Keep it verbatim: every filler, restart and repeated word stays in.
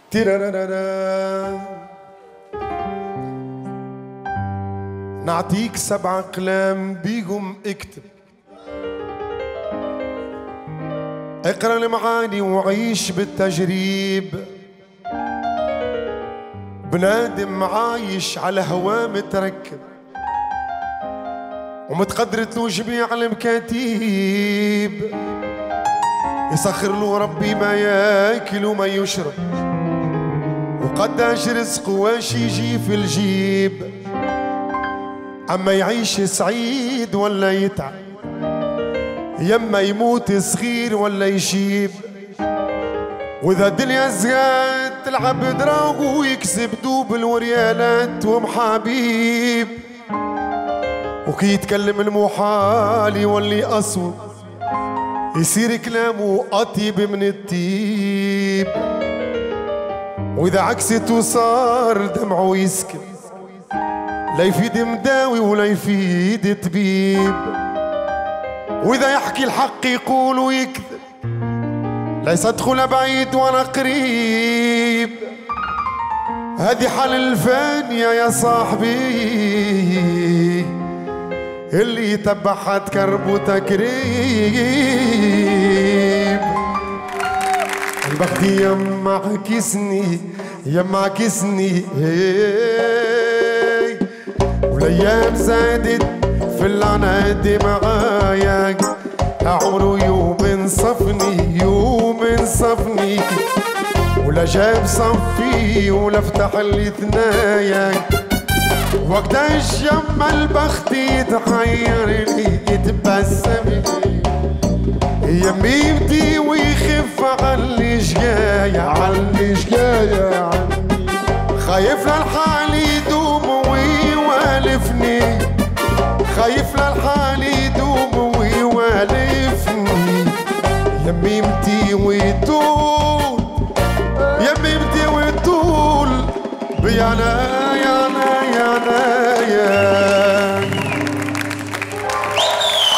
تيرارارا. نعطيك سبع أقلام بيهم اكتب، اقرا المعاني وعيش بالتجريب. بنادم عايش على هواه متركب، ومتقدرت له جميع المكاتيب. يسخر له ربي ما ياكل وما يشرب، وقداش رزق واش يجي في الجيب. اما يعيش سعيد ولا يتعب، يما يموت صغير ولا يشيب. واذا الدنيا زهاد تلعب دراغو ويكسب دوب الوريالات ومحابيب. وكي يتكلم المحال يولي أسود، يصير كلامه أطيب من الطيب. وإذا عكسته صار دمعه يسكن، لا يفيد مداوي ولا يفيد طبيب. وإذا يحكي الحق يقول ويكذب، لا يصدقوا بعيد ولا قريب. هذه حال الفانية يا صاحبي، اللي يتبعها تكرب وتكريب. البخت يما عكسني يما عكسني، والايام زادت في العناد معايا. عمره يوم انصفني يوم انصفني، ولا جاب صفي ولا فتح لي ثنايا. وقتاش يما البخت يتحير لي يتبسم لي، يميمتي ويخف عاللي جاية عاللي جاية عني. خايف للحال يدوم ويوالفني، خايف للحال يدوم ويوالفني. يميمتي ويطول يميمتي ويطول بيانا يانا يانا يا